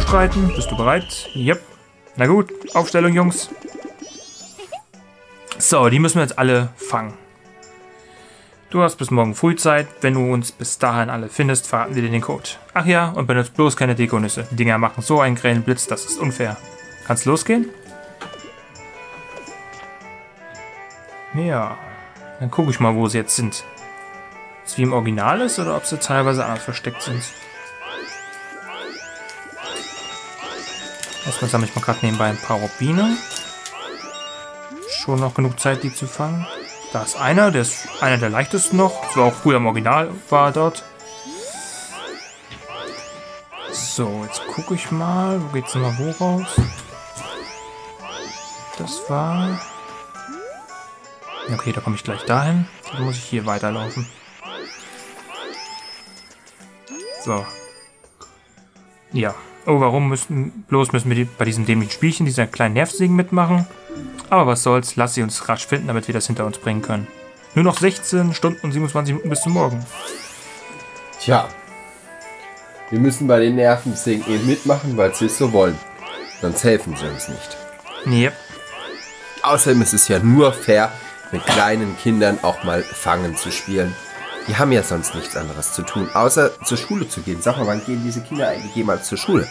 bestreiten. Bist du bereit? Yep. Na gut, Aufstellung, Jungs. So, die müssen wir jetzt alle fangen. Du hast bis morgen früh Zeit. Wenn du uns bis dahin alle findest, verraten wir dir den Code. Ach ja, und benutzt bloß keine Dekonüsse. Die Dinger machen so einen grellen Blitz, das ist unfair. Kannst losgehen? Ja, dann gucke ich mal, wo sie jetzt sind. Ist es wie im Original ist oder ob sie teilweise anders versteckt sind. Erstmal sammle ich mal gerade nebenbei ein paar Rubine. Schon noch genug Zeit, die zu fangen. Da ist einer, der ist einer der leichtesten noch. Das war auch früher im Original, war dort. So, jetzt gucke ich mal. Wo geht's nochmal wo raus? Das war... Okay, da komme ich gleich dahin. Dann muss ich hier weiterlaufen. So. Ja. Oh, warum müssen wir bei diesem dämlichen Spielchen, dieser kleinen Nervsägen mitmachen? Aber was soll's, lass sie uns rasch finden, damit wir das hinter uns bringen können. Nur noch 16 Stunden und 27 Minuten bis zum Morgen. Tja, wir müssen bei den Nervensägen eben mitmachen, weil sie es so wollen. Sonst helfen sie uns nicht. Yep. Außerdem ist es ja nur fair, mit kleinen Kindern auch mal Fangen zu spielen. Die haben ja sonst nichts anderes zu tun, außer zur Schule zu gehen. Sag mal, wann gehen diese Kinder eigentlich jemals zur Schule?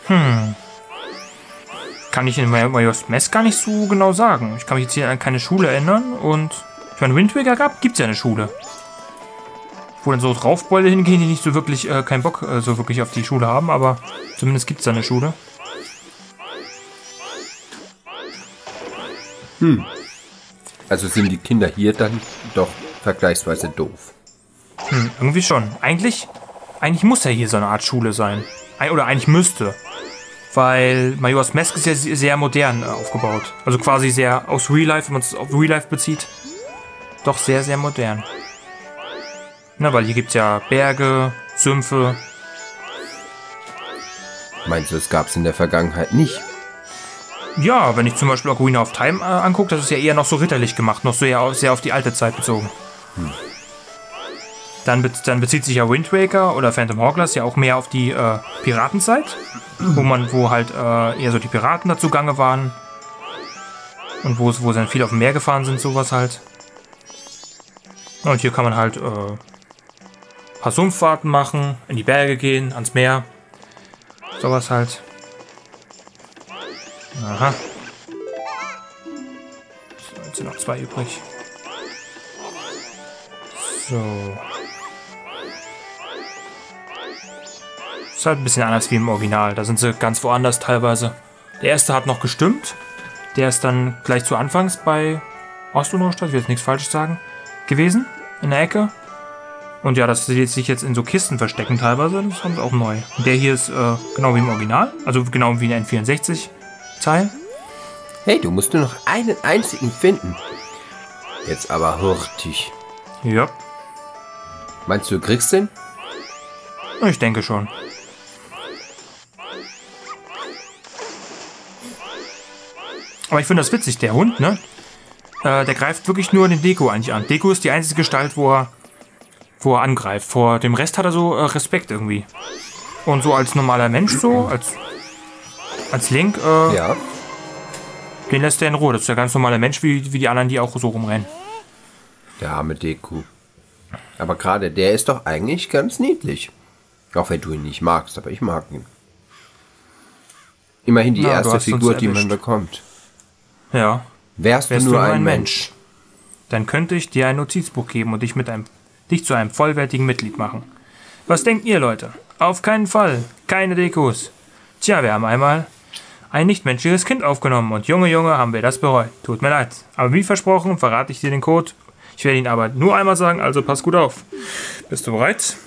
Kann ich in Majora's Mask gar nicht so genau sagen. Ich kann mich jetzt hier an keine Schule erinnern und ich meine, Wind Waker gibt es ja eine Schule. Wo dann so Draufbeule hingehen, die nicht so wirklich keinen Bock so wirklich auf die Schule haben, aber zumindest gibt es da eine Schule. Also sind die Kinder hier dann doch vergleichsweise doof. Irgendwie schon. Eigentlich muss ja hier so eine Art Schule sein. Oder eigentlich müsste. Weil Majora's Mask ist ja sehr modern aufgebaut. Also quasi sehr aus Real Life, wenn man es auf Real Life bezieht. Doch sehr, sehr modern. Na, weil hier gibt es ja Berge, Sümpfe. Meinst du, es gab es in der Vergangenheit nicht? Ja, wenn ich zum Beispiel Ocarina of Time angucke, das ist ja eher noch so ritterlich gemacht. Noch so sehr auf die alte Zeit bezogen. Dann bezieht sich ja Wind Waker oder Phantom Hourglass ja auch mehr auf die Piratenzeit, wo halt eher so die Piraten dazu gange waren und wo sie dann viel auf dem Meer gefahren sind, sowas halt. Und hier kann man halt ein paar Sumpffahrten machen, in die Berge gehen, ans Meer, sowas halt. Aha. So, jetzt sind noch 2 übrig. So. Ist halt ein bisschen anders wie im Original. Da sind sie ganz woanders teilweise. Der erste hat noch gestimmt. Der ist dann gleich zu Anfangs bei Ost-Unruhestadt, ich will jetzt nichts Falsches sagen, gewesen. In der Ecke. Und ja, dass sie sich jetzt in so Kisten verstecken teilweise, das haben sie auch neu. Und der hier ist genau wie im Original. Also genau wie in N64-Teil. Hey, du musst nur noch einen einzigen finden. Jetzt aber hurtig. Ja. Meinst du, du kriegst den? Ich denke schon. Aber ich finde das witzig, der Hund, ne? Der greift wirklich nur den Deku eigentlich an. Deku ist die einzige Gestalt, wo er angreift. Vor dem Rest hat er so Respekt irgendwie. Und so als normaler Mensch so, als Link, Ja. den lässt er in Ruhe. Das ist der ganz normale Mensch, wie die anderen, die auch so rumrennen. Der arme Deku. Aber gerade der ist doch eigentlich ganz niedlich. Auch wenn du ihn nicht magst, aber ich mag ihn. Immerhin die Na, du erste hast uns Figur, die man erwischt. bekommt. Ja. Wärst du nur ein Mensch? Dann könnte ich dir ein Notizbuch geben und dich zu einem vollwertigen Mitglied machen. Was denkt ihr, Leute? Auf keinen Fall. Keine Dekos. Tja, wir haben einmal ein nichtmenschliches Kind aufgenommen und Junge, haben wir das bereut. Tut mir leid. Aber wie versprochen, verrate ich dir den Code. Ich werde ihn aber nur einmal sagen, also pass gut auf. Bist du bereit?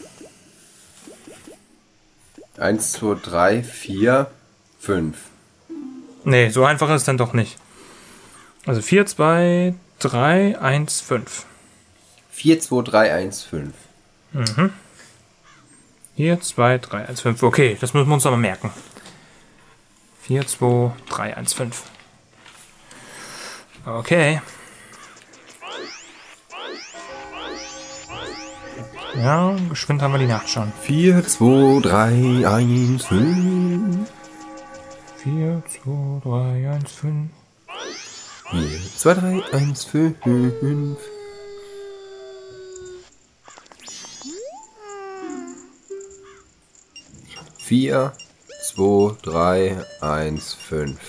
1, 2, 3, 4, 5. Nee, so einfach ist es dann doch nicht. Also 4, 2, 3, 1, 5. 4, 2, 3, 1, 5. 4, 2, 3, 1, 5. Okay, das müssen wir uns aber merken. 4, 2, 3, 1, 5. Okay. Ja, geschwind haben wir die Nacht schon. 4, 2, 3, 1, 5. 4, 2, 3, 1, 5. 4, 2, 3, 1, 5. 4, 2, 3, 1, 5.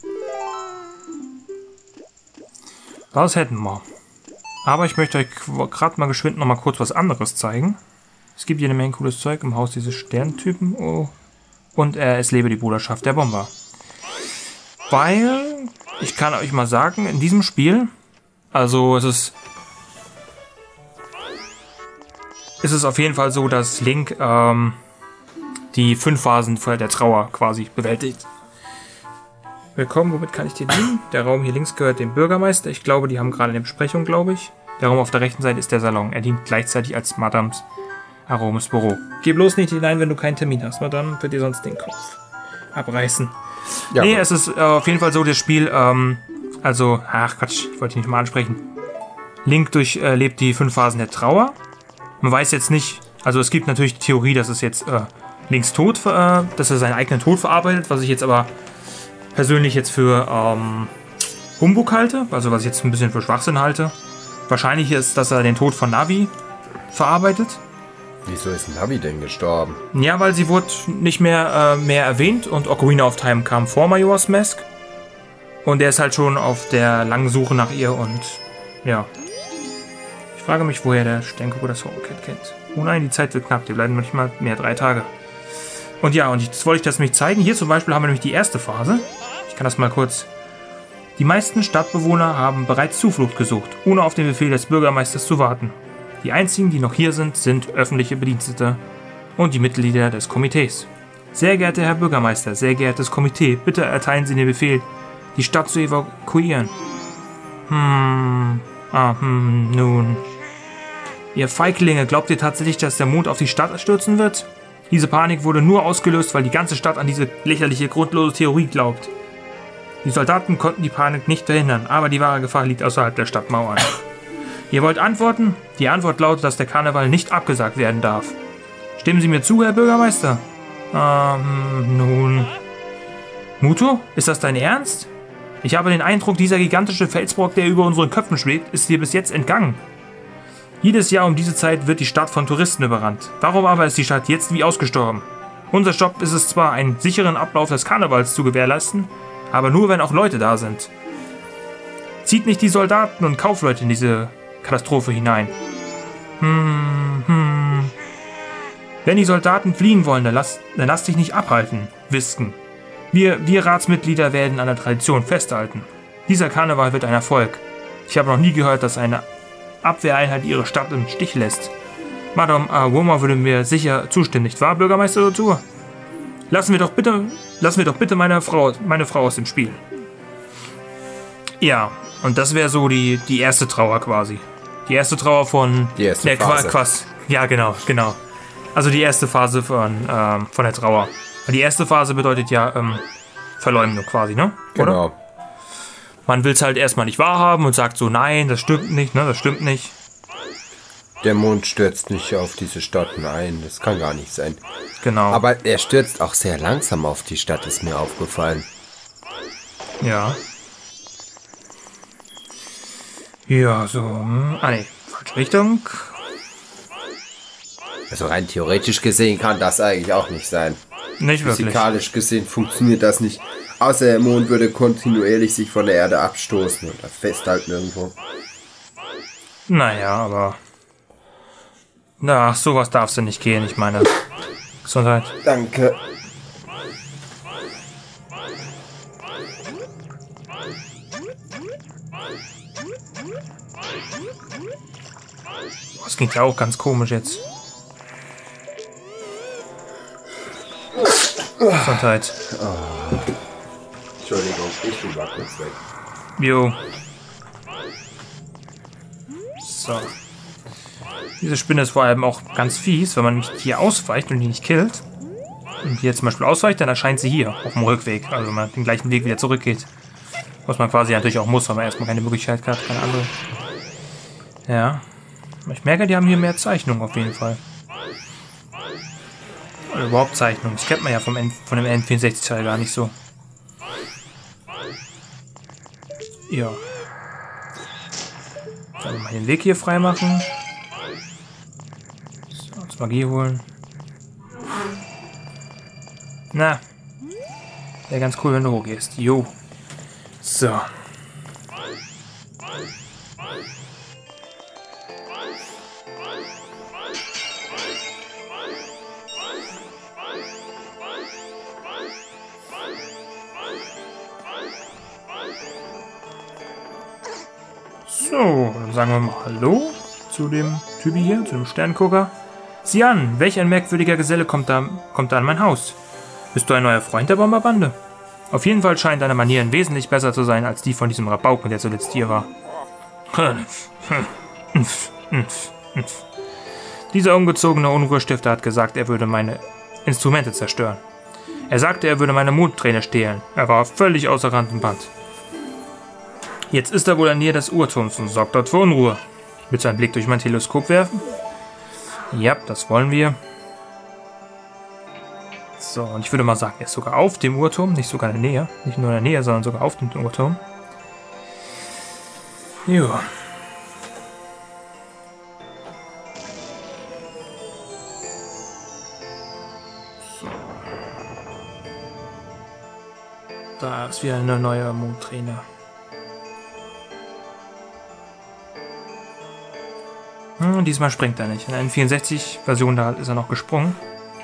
Das hätten wir. Aber ich möchte euch gerade mal geschwind noch mal kurz was anderes zeigen. Es gibt jede Menge cooles Zeug im Haus dieses Sterntypen. Oh. Und es lebe die Bruderschaft der Bomber. Weil, ich kann euch mal sagen, in diesem Spiel, also es ist auf jeden Fall so, dass Link die 5 Phasen der Trauer quasi bewältigt. Willkommen, womit kann ich dir dienen? Der Raum hier links gehört dem Bürgermeister. Ich glaube, die haben gerade eine Besprechung, glaube ich. Der Raum auf der rechten Seite ist der Salon. Er dient gleichzeitig als Madames Aromes Büro. Geh bloß nicht hinein, wenn du keinen Termin hast, Madame, wird dir sonst den Kopf abreißen. Ja, nee, es ist auf jeden Fall so, das Spiel, ach Quatsch, ich wollte dich nicht mal ansprechen. Link durchlebt die 5 Phasen der Trauer. Man weiß jetzt nicht, also es gibt natürlich die Theorie, dass es jetzt Links Tod, dass er seinen eigenen Tod verarbeitet, was ich jetzt aber persönlich jetzt für Humbug halte, also was ich jetzt ein bisschen für Schwachsinn halte. Wahrscheinlich ist, dass er den Tod von Navi verarbeitet. Wieso ist Navi denn gestorben? Ja, weil sie wurde nicht mehr erwähnt und Ocarina of Time kam vor Majora's Mask. Und er ist halt schon auf der langen Suche nach ihr und ja. Ich frage mich, woher der Sterngucker das HomeKit kennt. Oh nein, die Zeit wird knapp, die bleiben manchmal mehr 3 Tage. Und ja, und jetzt wollte ich das nämlich zeigen. Hier zum Beispiel haben wir nämlich die erste Phase. Ich kann das mal kurz. Die meisten Stadtbewohner haben bereits Zuflucht gesucht, ohne auf den Befehl des Bürgermeisters zu warten. Die einzigen, die noch hier sind, sind öffentliche Bedienstete und die Mitglieder des Komitees. Sehr geehrter Herr Bürgermeister, sehr geehrtes Komitee, bitte erteilen Sie den Befehl, die Stadt zu evakuieren. Nun. Ihr Feiglinge, glaubt ihr tatsächlich, dass der Mond auf die Stadt stürzen wird? Diese Panik wurde nur ausgelöst, weil die ganze Stadt an diese lächerliche, grundlose Theorie glaubt. Die Soldaten konnten die Panik nicht verhindern, aber die wahre Gefahr liegt außerhalb der Stadtmauern. Ihr wollt antworten? Die Antwort lautet, dass der Karneval nicht abgesagt werden darf. Stimmen Sie mir zu, Herr Bürgermeister? Nun. Muto, ist das dein Ernst? Ich habe den Eindruck, dieser gigantische Felsbrock, der über unseren Köpfen schwebt, ist dir bis jetzt entgangen. Jedes Jahr um diese Zeit wird die Stadt von Touristen überrannt. Warum aber ist die Stadt jetzt wie ausgestorben? Unser Job ist es zwar, einen sicheren Ablauf des Karnevals zu gewährleisten, aber nur, wenn auch Leute da sind. Zieht nicht die Soldaten und Kaufleute in diese Katastrophe hinein. Wenn die Soldaten fliehen wollen, dann lass dich nicht abhalten, Wisken. Wir Ratsmitglieder werden an der Tradition festhalten. Dieser Karneval wird ein Erfolg. Ich habe noch nie gehört, dass eine Abwehreinheit ihre Stadt im Stich lässt. Madame Woma würde mir sicher zustimmen, nicht wahr, Bürgermeister Lotur? Lassen wir doch bitte meine Frau aus dem Spiel. Ja, und das wäre so die erste Trauer quasi. Die erste Trauer von die erste Phase. Ja, genau. Also die erste Phase von der Trauer. Und die erste Phase bedeutet ja Verleumdung quasi, ne? Genau. Oder? Man will es halt erstmal nicht wahrhaben und sagt so, nein, das stimmt nicht, ne? Das stimmt nicht. Der Mond stürzt nicht auf diese Stadt ein, das kann gar nicht sein. Genau. Aber er stürzt auch sehr langsam auf die Stadt, ist mir aufgefallen. Ja. Ja, so. Ne, falsche Richtung. Also rein theoretisch gesehen kann das eigentlich auch nicht sein. Nicht wirklich. Physikalisch gesehen funktioniert das nicht. Außer der Mond würde kontinuierlich sich von der Erde abstoßen oder festhalten irgendwo. Naja, aber... Na, sowas darfst du nicht gehen, ich meine. Gesundheit. Danke. Das klingt ja auch ganz komisch jetzt. Gesundheit. Oh. Entschuldigung, ich bin mal kurz weg. Jo. So. Diese Spinne ist vor allem auch ganz fies, wenn man nicht hier ausweicht und die nicht killt. Und hier zum Beispiel ausweicht, dann erscheint sie hier auf dem Rückweg. Also wenn man den gleichen Weg wieder zurückgeht. Was man quasi natürlich auch muss, weil man erstmal keine Möglichkeit hat, keine andere. Ja. Ich merke, die haben hier mehr Zeichnungen auf jeden Fall. Oder überhaupt Zeichnungen. Das kennt man ja von dem N64-Teil gar nicht so. Ja. Dann mal den Weg hier freimachen. So, uns Magie holen. Na. Wäre ganz cool, wenn du hochgehst. Jo. So. So, dann sagen wir mal Hallo zu dem Typi hier, zu dem Sterngucker. Sieh an, welch ein merkwürdiger Geselle kommt da an mein Haus. Bist du ein neuer Freund der Bomberbande? Auf jeden Fall scheinen deine Manieren wesentlich besser zu sein als die von diesem Rabauken, der zuletzt hier war. Dieser ungezogene Unruhestifter hat gesagt, er würde meine Instrumente zerstören. Er sagte, er würde meine Mondträne stehlen. Er war völlig außer Rand und Band. Jetzt ist er wohl in der Nähe des Uhrturms und sorgt dort für Unruhe. Willst du einen Blick durch mein Teleskop werfen? Ja, das wollen wir. So, und ich würde mal sagen, er ist sogar auf dem Uhrturm, nicht sogar in der Nähe. Nicht nur in der Nähe, sondern sogar auf dem Uhrturm. Jo. So. Da ist wieder eine neue Mondträne. Diesmal springt er nicht. In der N64-Version da ist er noch gesprungen.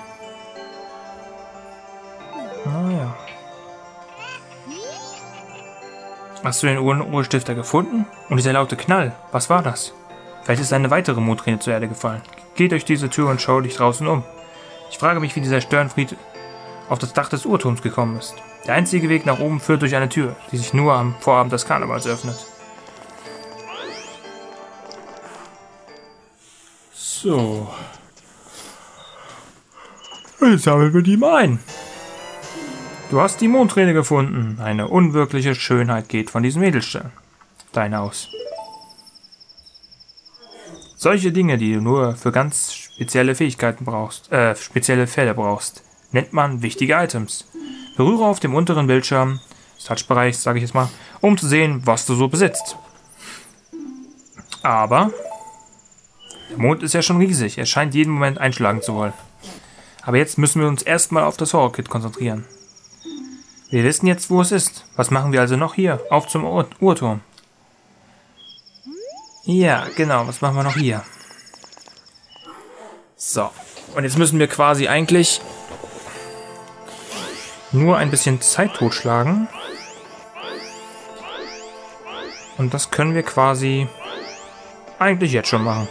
Naja. Hast du den Uhrenstifter gefunden? Und dieser laute Knall, was war das? Vielleicht ist eine weitere Mondträne zur Erde gefallen. Geh durch diese Tür und schau dich draußen um. Ich frage mich, wie dieser Störenfried auf das Dach des Uhrturms gekommen ist. Der einzige Weg nach oben führt durch eine Tür, die sich nur am Vorabend des Karnevals öffnet. So. Jetzt sammeln wir die mal ein. Du hast die Mondträne gefunden. Eine unwirkliche Schönheit geht von diesem Edelstein aus. Solche Dinge, die du nur für ganz spezielle Fähigkeiten brauchst, spezielle Fälle brauchst, nennt man wichtige Items. Berühre auf dem unteren Bildschirm des Touchbereichs, sage ich jetzt mal, um zu sehen, was du so besitzt. Aber der Mond ist ja schon riesig. Er scheint jeden Moment einschlagen zu wollen. Aber jetzt müssen wir uns erstmal auf das Horror-Kit konzentrieren. Wir wissen jetzt, wo es ist. Was machen wir also noch hier? Auf zum Uhrturm. Ja, genau. Was machen wir noch hier? So. Und jetzt müssen wir quasi eigentlich nur ein bisschen Zeit totschlagen. Und das können wir quasi eigentlich jetzt schon machen.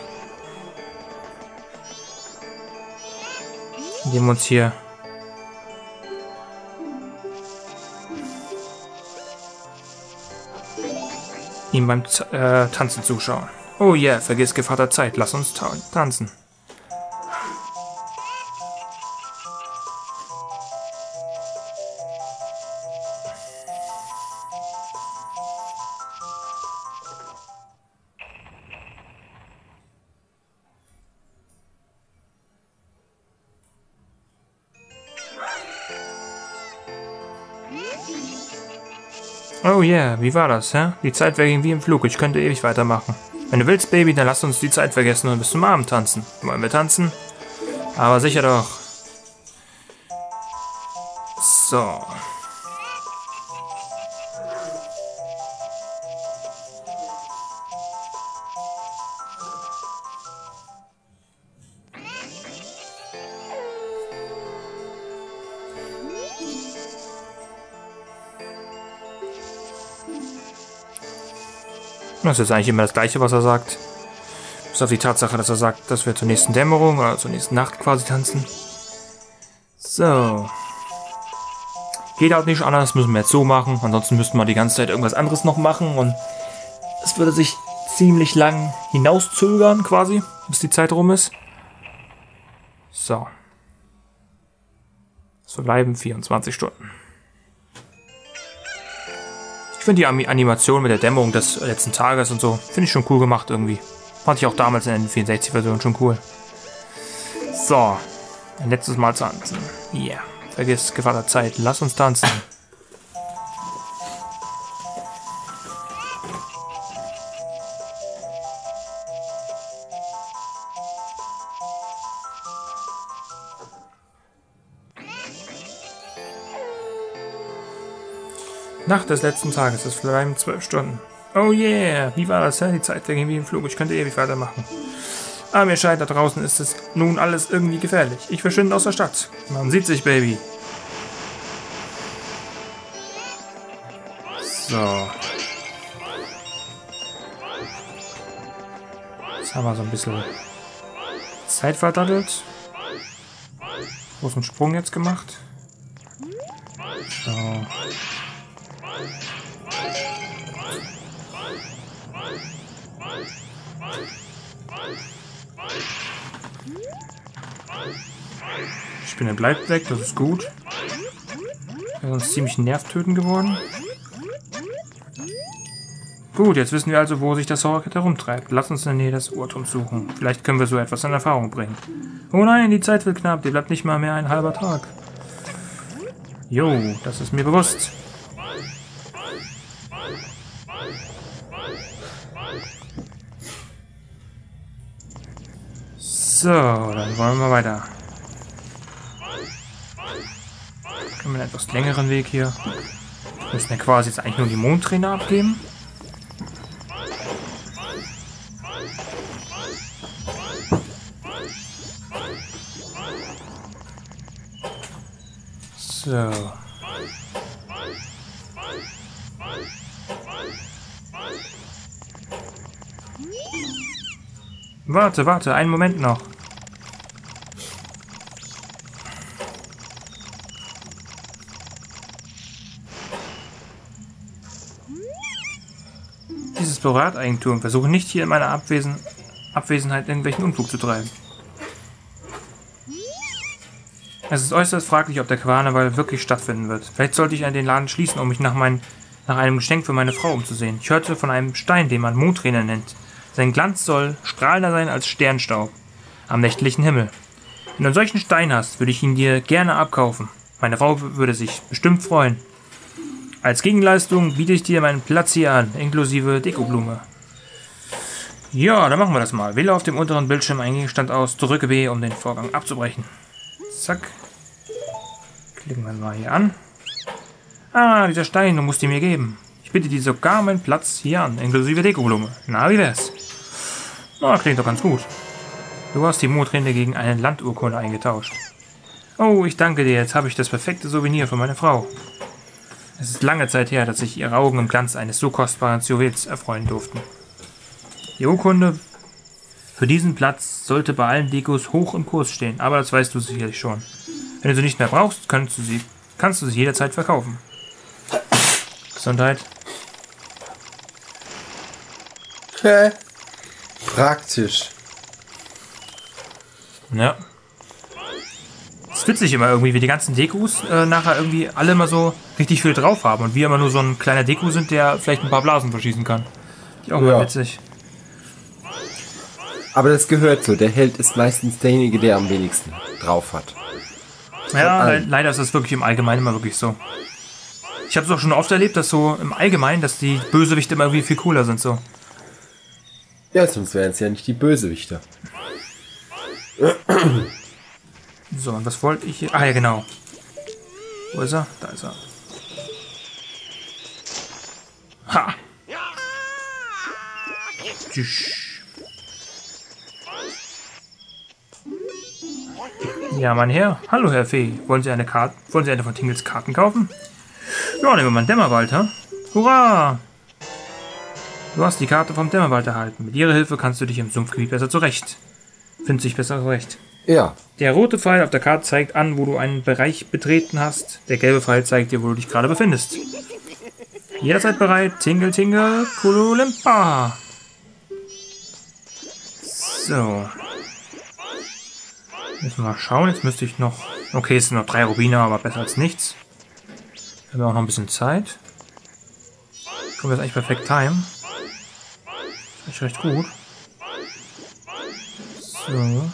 Indem wir uns hier ihm beim Tanzen zuschauen. Oh yeah, vergiss Gevatter Zeit, lass uns tanzen. Oh yeah, wie war das, hä? Die Zeit verging wie im Flug, ich könnte ewig weitermachen. Wenn du willst, Baby, dann lass uns die Zeit vergessen und bis zum Abend tanzen. Wollen wir tanzen? Aber sicher doch. So. Das ist eigentlich immer das Gleiche, was er sagt. Bis auf die Tatsache, dass er sagt, dass wir zur nächsten Dämmerung oder zur nächsten Nacht quasi tanzen. So. Geht halt nicht anders, müssen wir jetzt so machen. Ansonsten müssten wir die ganze Zeit irgendwas anderes noch machen. Und es würde sich ziemlich lang hinauszögern quasi, bis die Zeit rum ist. So. So bleiben 24 Stunden. Ich finde die Animation mit der Dämmerung des letzten Tages und so, finde ich schon cool gemacht irgendwie. Fand ich auch damals in der 64-Version schon cool. So. Ein letztes Mal tanzen. Yeah. Vergiss Gefahr der Zeit. Lass uns tanzen. Nacht des letzten Tages, es bleiben 12 Stunden. Oh yeah, wie war das, hä? Die Zeit ging wie im Flug, ich könnte ewig weitermachen. Aber mir scheint, da draußen ist es nun alles irgendwie gefährlich. Ich verschwinde aus der Stadt. Man sieht sich, Baby. So. Jetzt haben wir so ein bisschen Zeit verdattelt. Großen Sprung jetzt gemacht. So. Die Spinne bleibt weg, das ist gut. Das ist uns ziemlich nervtötend geworden. Gut, jetzt wissen wir also, wo sich das Horrorkit herumtreibt. Lass uns in der Nähe des Uhrturms suchen. Vielleicht können wir so etwas in Erfahrung bringen. Oh nein, die Zeit wird knapp. Dir bleibt nicht mal mehr ein halber Tag. Jo, das ist mir bewusst. So, dann wollen wir weiter. Haben wir einen etwas längeren Weg hier. Wir müssen ja quasi jetzt eigentlich nur die Mondtrainer abgeben. So. Warte, einen Moment noch. Dieses Privateigentum. Versuche nicht hier in meiner Abwesenheit irgendwelchen Unfug zu treiben. Es ist äußerst fraglich, ob der Karneval wirklich stattfinden wird. Vielleicht sollte ich den Laden schließen, um mich nach einem Geschenk für meine Frau umzusehen. Ich hörte von einem Stein, den man Mondtrainer nennt. Sein Glanz soll strahlender sein als Sternstaub am nächtlichen Himmel. Wenn du einen solchen Stein hast, würde ich ihn dir gerne abkaufen. Meine Frau würde sich bestimmt freuen. Als Gegenleistung biete ich dir meinen Platz hier an, inklusive Dekoblume. Ja, dann machen wir das mal. Wähle auf dem unteren Bildschirm einen Gegenstand aus, drücke B, um den Vorgang abzubrechen. Zack. Klicken wir mal hier an. Ah, dieser Stein, du musst ihn mir geben. Ich bitte dir sogar meinen Platz hier an, inklusive Dekoblume. Na, wie wär's? Na, klingt doch ganz gut. Du hast die Mondrinde gegen eine Landurkunde eingetauscht. Oh, ich danke dir, jetzt habe ich das perfekte Souvenir für meine Frau. Es ist lange Zeit her, dass sich ihre Augen im Glanz eines so kostbaren Juwels erfreuen durften. Die Urkunde für diesen Platz sollte bei allen Dekos hoch im Kurs stehen, aber das weißt du sicherlich schon. Wenn du sie nicht mehr brauchst, kannst du sie jederzeit verkaufen. Gesundheit. Praktisch. Ja. Es ist witzig immer irgendwie, wie die ganzen Dekos nachher irgendwie alle immer so richtig viel drauf haben und wir immer nur so ein kleiner Deko sind, der vielleicht ein paar Blasen verschießen kann. Ist auch mal witzig. Aber das gehört so. Der Held ist meistens derjenige, der am wenigsten drauf hat. Ja, leider ist das wirklich im Allgemeinen immer wirklich so. Ich habe es auch schon oft erlebt, dass so im Allgemeinen, dass die Bösewichte immer irgendwie viel cooler sind so. Ja, sonst wären es ja nicht die Bösewichter. So, und was wollte ich hier? Ah ja, genau. Wo ist er? Da ist er. Ha! Tschüss. Ja, mein Herr. Hallo, Herr Fee. Wollen Sie eine von Tingles Karten kaufen? Ja, nehmen wir mal einen Dämmerwald, hä? Hurra! Du hast die Karte vom Dämmerwald erhalten. Mit ihrer Hilfe kannst du dich im Sumpfgebiet besser findest dich besser zurecht. Ja. Der rote Pfeil auf der Karte zeigt an, wo du einen Bereich betreten hast. Der gelbe Pfeil zeigt dir, wo du dich gerade befindest. Jederzeit bereit. Tingle, tingle, Kululimpa. So. Müssen wir mal schauen. Jetzt müsste ich noch... Okay, es sind noch 3 Rubine, aber besser als nichts. Wir haben auch noch ein bisschen Zeit. Können wir das eigentlich perfekt timen? Das ist recht gut. So.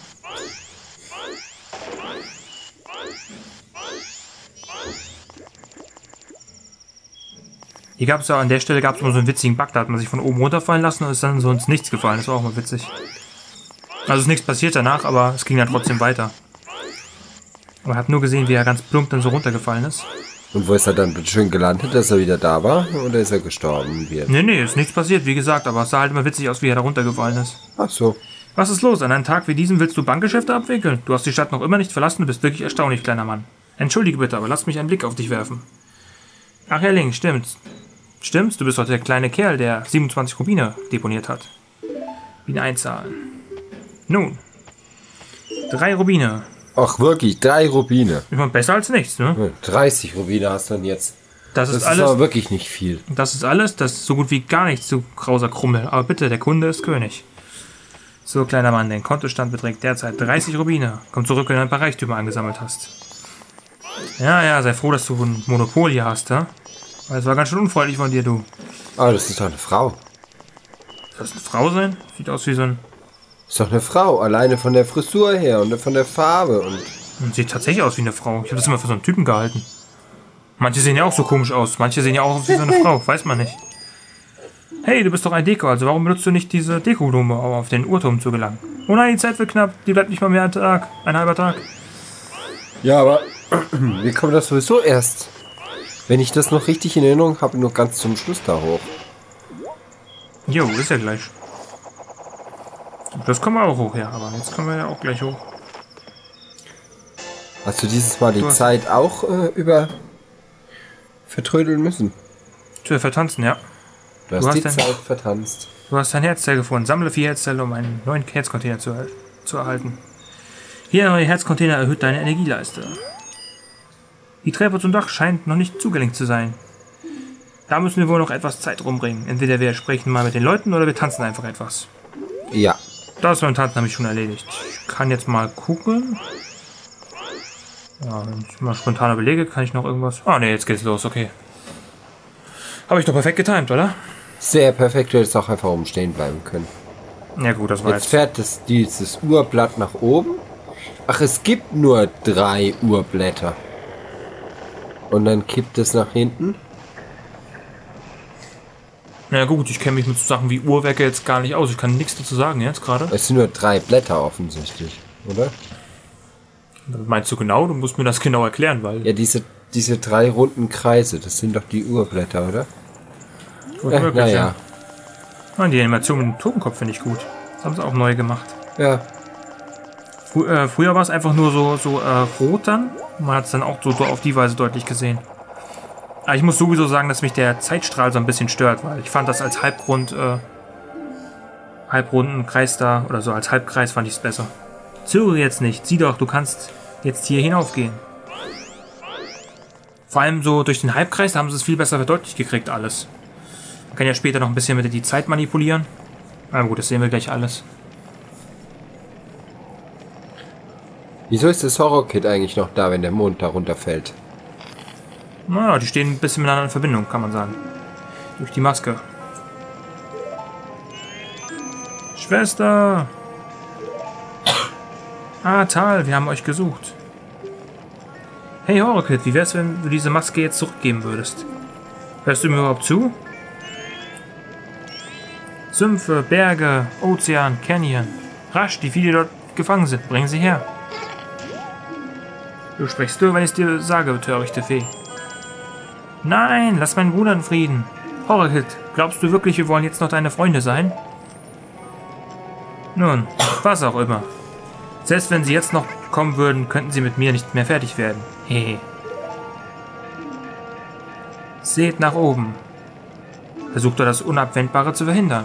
Hier gab es ja an der Stelle gab es immer so einen witzigen Bug, da hat man sich von oben runterfallen lassen und ist dann so ins Nichts gefallen. Das war auch mal witzig. Also ist nichts passiert danach, aber es ging dann trotzdem weiter. Man hat nur gesehen, wie er ganz plump dann so runtergefallen ist. Und wo ist er dann schön gelandet, dass er wieder da war? Oder ist er gestorben? Nee, ist nichts passiert, wie gesagt, aber es sah halt immer witzig aus, wie er da runtergefallen ist. Ach so. Was ist los? An einem Tag wie diesem willst du Bankgeschäfte abwickeln? Du hast die Stadt noch immer nicht verlassen, du bist wirklich erstaunlich, kleiner Mann. Entschuldige bitte, aber lass mich einen Blick auf dich werfen. Ach ja, Link, stimmt's. Stimmt's? Du bist doch der kleine Kerl, der 27 Rubine deponiert hat. Rubine einzahlen. Nun. 3 Rubine. Ach wirklich, 3 Rubine. Ich meine, besser als nichts, ne? 30 Rubine hast du dann jetzt. Das ist alles, aber wirklich nicht viel. Das ist alles, das ist so gut wie gar nichts, du grauser Krummel. Aber bitte, der Kunde ist König. So, kleiner Mann, dein Kontostand beträgt derzeit 30 Rubine. Komm zurück, wenn du ein paar Reichtümer angesammelt hast. Ja, sei froh, dass du ein Monopol hier hast, hä? Weil es war ganz schön unfreundlich von dir, du. Aber das ist doch eine Frau. Soll das eine Frau sein? Sieht aus wie so ein... Ist doch eine Frau, alleine von der Frisur her und von der Farbe und... Sieht tatsächlich aus wie eine Frau. Ich habe das immer für so einen Typen gehalten. Manche sehen ja auch so komisch aus. Manche sehen ja auch aus wie so eine Frau. Weiß man nicht. Hey, du bist doch ein Deko, also warum benutzt du nicht diese Deko-Blume, um auf den Uhrturm zu gelangen? Oh nein, die Zeit wird knapp. Die bleibt nicht mal mehr ein halber Tag. Ja, aber wir kommen das sowieso erst, wenn ich das noch richtig in Erinnerung habe, nur ganz zum Schluss da hoch. Jo, ist ja gleich. Das kommen wir auch hoch, ja, aber jetzt kommen wir ja auch gleich hoch. Hast du dieses Mal die Zeit auch vertrödeln müssen? Zu vertanzen, ja. Du hast die Zeit vertanzt. Du hast ein Herzzell gefunden. Sammle 4 Herzzelle, um einen neuen Herzcontainer zu erhalten. Hier, ein neuer Herzcontainer erhöht deine Energieleiste. Die Treppe zum Dach scheint noch nicht zugänglich zu sein. Da müssen wir wohl noch etwas Zeit rumbringen. Entweder wir sprechen mal mit den Leuten oder wir tanzen einfach etwas. Ja. Das beim Tanzen habe ich schon erledigt. Ich kann jetzt mal gucken. Ja, wenn ich mal spontan überlege, kann ich noch irgendwas... Ah, ne, jetzt geht's los, okay. Habe ich doch perfekt getimt, oder? Sehr perfekt, du hättest auch einfach oben stehen bleiben können. Ja gut, das war jetzt fährt dieses Uhrblatt nach oben. Ach, es gibt nur 3 Uhrblätter. Und dann kippt es nach hinten. Na gut, ich kenne mich mit so Sachen wie Uhrwerke jetzt gar nicht aus. Ich kann nichts dazu sagen jetzt gerade. Es sind nur 3 Blätter offensichtlich, oder? Meinst du genau? Du musst mir das genau erklären, weil... Ja, diese 3 runden Kreise, das sind doch die Uhrblätter, oder? Naja. Ja. Die Animation mit dem Totenkopf finde ich gut. Das haben sie auch neu gemacht. Ja. Früher war es einfach nur so rot dann. Man hat es dann auch so auf die Weise deutlich gesehen. Aber ich muss sowieso sagen, dass mich der Zeitstrahl so ein bisschen stört, weil ich fand das als halbrunden Kreis da, oder so als Halbkreis fand ich es besser. Zögere jetzt nicht, sieh doch, du kannst jetzt hier hinaufgehen. Vor allem so durch den Halbkreis, da haben sie es viel besser verdeutlicht gekriegt, alles. Man kann ja später noch ein bisschen mit die Zeit manipulieren. Aber gut, das sehen wir gleich alles. Wieso ist das Horror-Kit eigentlich noch da, wenn der Mond darunter fällt? Naja, die stehen ein bisschen miteinander in Verbindung, kann man sagen. Durch die Maske. Schwester! Ah, Tal, wir haben euch gesucht. Hey Horror-Kit, wie wär's, wenn du diese Maske jetzt zurückgeben würdest? Hörst du mir überhaupt zu? Sümpfe, Berge, Ozean, Canyon. Rasch, die viele dort gefangen sind, bringen sie her. Du sprichst nur, wenn ich es dir sage, törichte Fee. Nein, lass meinen Bruder in Frieden. Horror-Kit, glaubst du wirklich, wir wollen jetzt noch deine Freunde sein? Nun, was auch immer. Selbst wenn sie jetzt noch kommen würden, könnten sie mit mir nicht mehr fertig werden. Hehe. Seht nach oben. Versucht doch das Unabwendbare zu verhindern.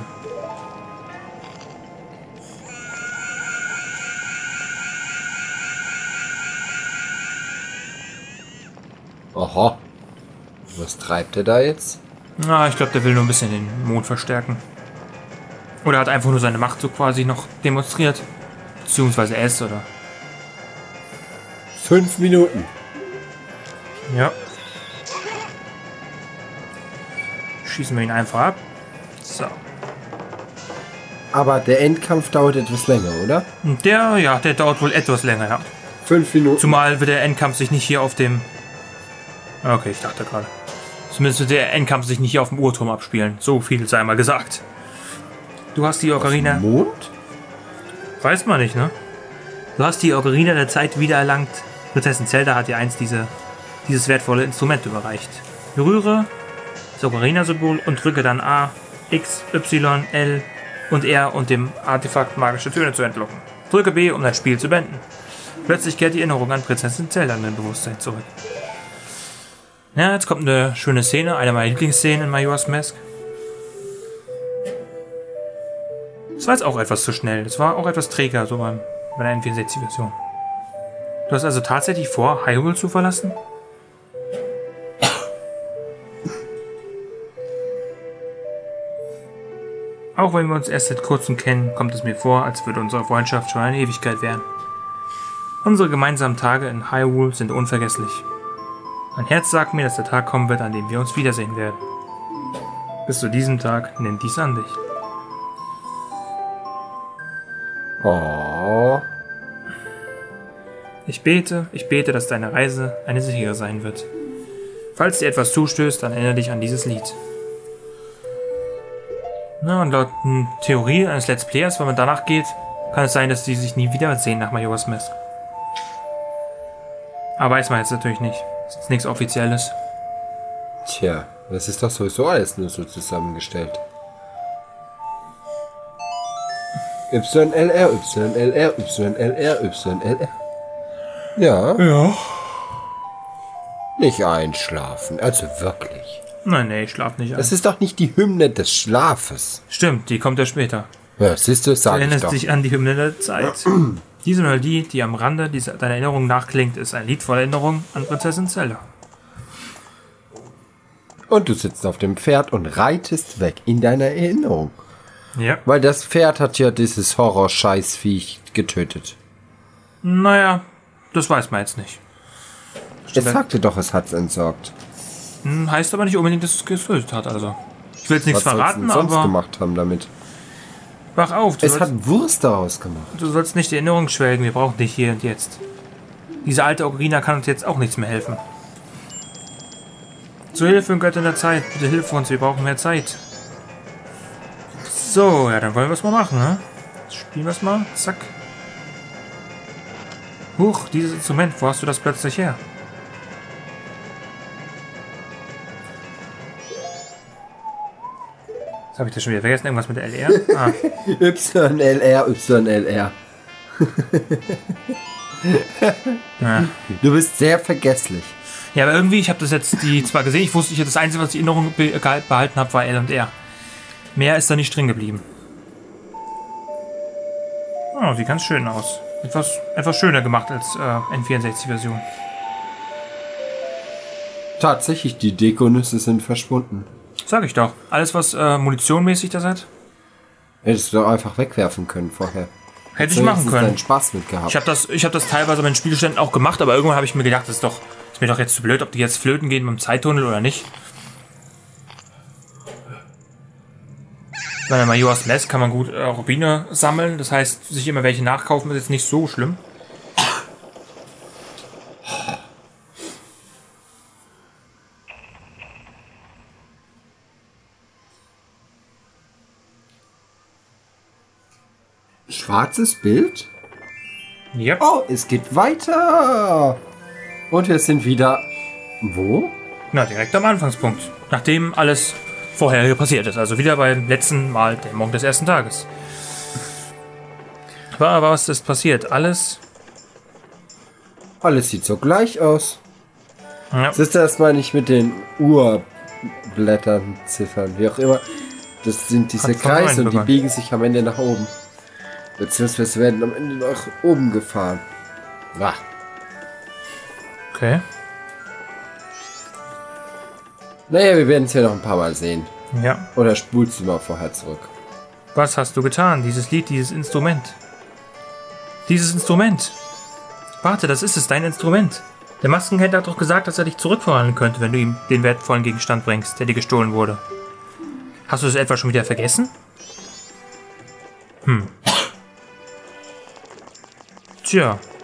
Aha. Was treibt er da jetzt? Na, ich glaube, der will nur ein bisschen den Mond verstärken. Oder hat einfach nur seine Macht so quasi noch demonstriert. Beziehungsweise es, oder? 5 Minuten. Ja. Schießen wir ihn einfach ab. So. Aber der Endkampf dauert etwas länger, oder? Der dauert wohl etwas länger, ja. 5 Minuten. Zumal wird der Endkampf sich nicht hier auf dem... Okay, ich dachte gerade. Zumindest wird der Endkampf sich nicht hier auf dem Uhrturm abspielen. So viel sei mal gesagt. Du hast die Ocarina... Mond? Weiß man nicht, ne? Du hast die Ocarina der Zeit wiedererlangt. Prinzessin Zelda hat dir einst dieses wertvolle Instrument überreicht. Berühre das Ocarina-Symbol und drücke dann A, X, Y, L und R und dem Artefakt magische Töne zu entlocken. Drücke B, um das Spiel zu beenden. Plötzlich kehrt die Erinnerung an Prinzessin Zelda in dein Bewusstsein zurück. Ja, jetzt kommt eine schöne Szene, eine meiner Lieblingsszenen in Majora's Mask. Das war jetzt auch etwas zu schnell. Das war auch etwas träger, so bei der N64-Version. Du hast also tatsächlich vor, Hyrule zu verlassen? Auch wenn wir uns erst seit kurzem kennen, kommt es mir vor, als würde unsere Freundschaft schon eine Ewigkeit währen. Unsere gemeinsamen Tage in Hyrule sind unvergesslich. Mein Herz sagt mir, dass der Tag kommen wird, an dem wir uns wiedersehen werden. Bis zu diesem Tag nimm dies an dich. Oh. Ich bete, dass deine Reise eine sichere sein wird. Falls dir etwas zustößt, dann erinnere dich an dieses Lied. Na, und laut Theorie eines Let's Players, wenn man danach geht, kann es sein, dass die sich nie wiedersehen nach Majora's Mask. Aber weiß man jetzt natürlich nicht. Das ist nichts Offizielles. Tja, das ist doch sowieso alles nur so zusammengestellt. YLR, YLR, YLR, YLR. Ja. Nicht einschlafen, also wirklich. Nein, ich schlaf nicht ein. Das ist doch nicht die Hymne des Schlafes. Stimmt, die kommt ja später. Ja, siehst du, sag ich doch. Du erinnerst dich an die Hymne der Zeit. Diese Melodie, die am Rande deiner Erinnerung nachklingt, ist ein Lied voller Erinnerung an Prinzessin Zelda. Und du sitzt auf dem Pferd und reitest weg in deiner Erinnerung. Ja. Weil das Pferd hat ja dieses Horror-Scheißviech getötet. Naja, das weiß man jetzt nicht. Es sagte doch, es hat's entsorgt. Heißt aber nicht unbedingt, dass es getötet hat, also. Ich will jetzt nichts verraten, was aber... sonst gemacht haben damit? Wach auf, Es hat Wurst daraus gemacht. Du sollst nicht die Erinnerung schwelgen, wir brauchen dich hier und jetzt. Diese alte Ocarina kann uns jetzt auch nichts mehr helfen. Zu Hilfe, Göttin der Zeit, bitte hilf uns, wir brauchen mehr Zeit. So, ja, dann wollen wir es mal machen, ne? Spielen wir es mal, zack. Huch, dieses Instrument, wo hast du das plötzlich her? Das habe ich das schon wieder vergessen, irgendwas mit LR? Ah. YLR, YLR. Ja. Du bist sehr vergesslich. Ja, aber irgendwie, ich habe das jetzt zwar gesehen, ich wusste, das Einzige, was ich in Erinnerung behalten habe, war L und R. Mehr ist da nicht drin geblieben. Oh, sieht ganz schön aus. Etwas schöner gemacht als N64-Version. Tatsächlich, die Dekonüsse sind verschwunden. Sag ich doch. Alles, was munitionmäßig das hat. Hättest du doch einfach wegwerfen können vorher. Hätte ich machen können. Deinen Spaß mit gehabt. Ich hab das teilweise bei den Spielständen auch gemacht, aber irgendwann habe ich mir gedacht, ist mir doch jetzt zu blöd, ob die jetzt flöten gehen beim Zeittunnel oder nicht. Bei Majora's Mask kann man gut Rubine sammeln, das heißt, sich immer welche nachkaufen ist jetzt nicht so schlimm. Schwarzes Bild? Ja. Oh, es geht weiter. Und wir sind wieder... Wo? Na, direkt am Anfangspunkt. Nachdem alles vorherige passiert ist. Also wieder beim letzten Mal Dämmerung des ersten Tages. Aber was ist passiert? Alles Alles sieht so gleich aus. Ja. Das ist erstmal nicht mit den Urblättern, Ziffern, wie auch immer. Das sind diese Hat von Kreise und die begonnen. biegen sich am Ende nach oben. Beziehungsweise werden am Ende nach oben gefahren. Wah. Okay. Naja, wir werden es ja noch ein paar Mal sehen. Ja. Oder spulst du mal vorher zurück. Was hast du getan? Dieses Lied, dieses Instrument. Dieses Instrument. Warte, das ist es, dein Instrument. Der Maskenhändler hat doch gesagt, dass er dich zurückverwandeln könnte, wenn du ihm den wertvollen Gegenstand bringst, der dir gestohlen wurde. Hast du es etwa schon wieder vergessen? Tja,